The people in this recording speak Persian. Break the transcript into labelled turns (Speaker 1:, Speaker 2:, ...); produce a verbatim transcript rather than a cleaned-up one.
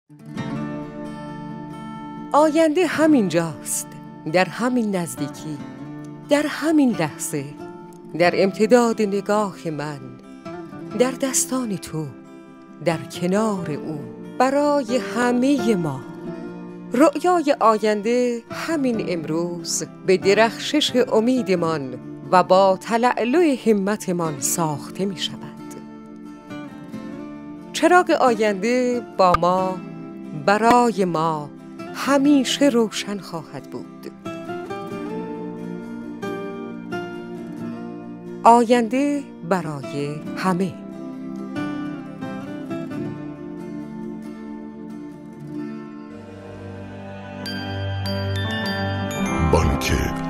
Speaker 1: آینده همینجاست، در همین نزدیکی، در همین لحظه، در امتداد نگاه من، در دستان تو، در کنار او، برای همه ما. رؤیای آینده همین امروز به درخشش امیدمان و با تلألؤ همتمان ساخته می شود. چراغ آینده با ما، برای ما همیشه روشن خواهد بود. آینده برای همه.
Speaker 2: بانک